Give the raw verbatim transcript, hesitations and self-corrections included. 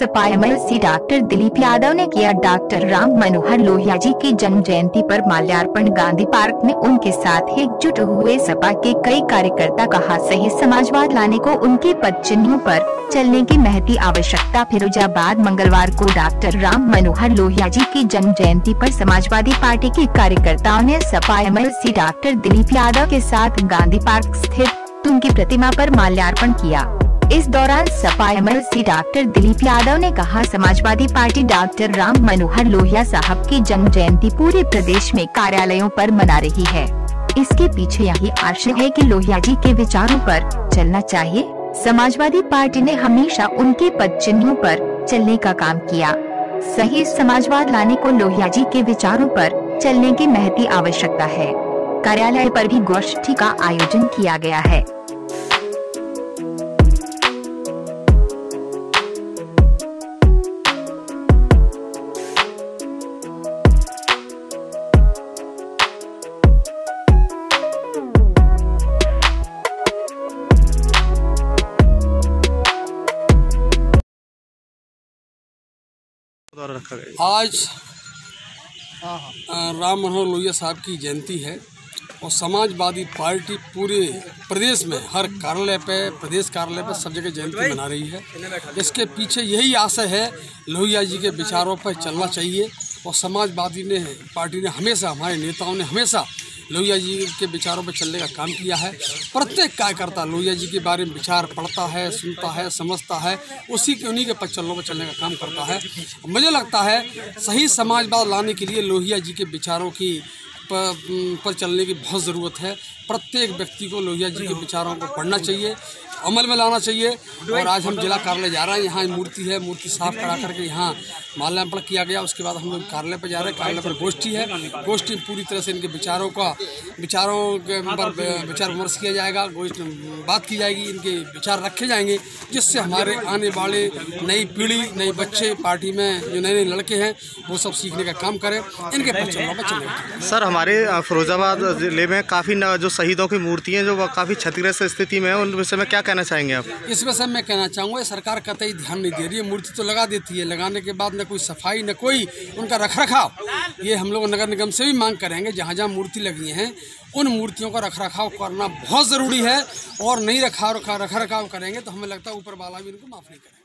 Sapa MLC doctor Dilip Yadav ने किया doctor Ram Manohar Lohia ji की जन्म जयंती पर माल्यार्पण। गांधी पार्क में उनके साथ एकजुट हुए सपा के कई कार्यकर्ता। कहा, सही समाजवाद लाने को उनके पद चिन्हों पर चलने की महती आवश्यकता। फिरोजाबाद मंगलवार को डॉक्टर राम मनोहर लोहिया जी की जन्म जयंती पर समाजवादी पार्टी के कार्यकर्ताओं ने सपा एमएलसी डॉक्टर दिलीप यादव के साथ गांधी पार्क स्थित उनकी प्रतिमा पर माल्यार्पण किया। इस दौरान सपा एमएलसी डॉक्टर दिलीप यादव ने कहा, समाजवादी पार्टी डॉक्टर राम मनोहर लोहिया साहब की जन्म जयंती पूरे प्रदेश में कार्यालयों पर मना रही है। इसके पीछे यही आशय है कि लोहिया जी के विचारों पर चलना चाहिए। समाजवादी पार्टी ने हमेशा उनके पद चिन्हों पर चलने का काम किया। सही समाजवाद लाने को लोहिया जी के विचारों पर चलने की महती आवश्यकता है। कार्यालय पर भी गोष्ठी का आयोजन किया गया है। आज राम मनोहर लोहिया साहब की जयंती है और समाजवादी पार्टी पूरे प्रदेश में हर कार्यालय पे, प्रदेश कार्यालय पे सब जगह जयंती मना रही है। इसके पीछे यही आशय है, लोहिया जी के विचारों पर चलना चाहिए और समाजवादी ने पार्टी ने हमेशा, हमारे नेताओं ने हमेशा लोहिया जी के विचारों पर चलने का काम किया है। प्रत्येक कार्यकर्ता लोहिया जी के बारे में विचार पढ़ता है, सुनता है, समझता है, उसी के उन्हीं के पचलों पर चलने का काम करता है। मुझे लगता है सही समाजवाद लाने के लिए लोहिया जी के विचारों की पर, पर चलने की बहुत ज़रूरत है। प्रत्येक व्यक्ति को लोहिया जी के विचारों को पढ़ना चाहिए, अमल में लाना चाहिए। और आज हम जिला कार्यालय जा रहे हैं, यहाँ मूर्ति है, मूर्ति साफ करा करके यहाँ माल्यार्पण किया गया। उसके बाद हम लोग कार्यालय पर जा रहे हैं। कार्यालय पर गोष्ठी है, गोष्ठी में पूरी तरह से इनके विचारों का विचारों के पर विचार विमर्श किया जाएगा, गोष्ठी बात की जाएगी, इनके विचार रखे जाएंगे, जिससे हमारे आने वाले नई पीढ़ी, नए बच्चे, पार्टी में जो नए नए लड़के हैं वो सब सीखने का काम करें, इनके पर चलना पर चलेगा। सर, हमारे फिरोजाबाद जिले में काफ़ी जो शहीदों की मूर्तियाँ जो काफ़ी क्षतिग्रस्त स्थिति में है, उन विषय में क्या कहना चाहेंगे आप? इस विषय में कहना चाहूँगा, सरकार कतई ध्यान नहीं दे रही है। मूर्ति तो लगा देती है, लगाने के बाद न कोई सफाई, न कोई उनका रखरखाव। ये हम लोग नगर निगम से भी मांग करेंगे, जहाँ जहाँ मूर्ति लगी हैं उन मूर्तियों का रखरखाव करना बहुत ज़रूरी है। और नहीं रखा रखा रखरखाव करेंगे तो हमें लगता है ऊपर वाला भी इनको माफ़ नहीं करेंगे।